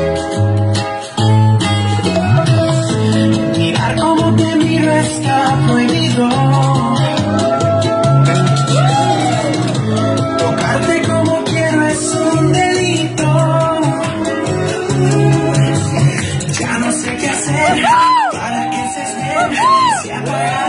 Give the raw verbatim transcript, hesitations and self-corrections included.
Mirar como te miro está prohibido. Tocarte como quiero es un delito. Ya no sé qué hacer para que se esté. Se apaga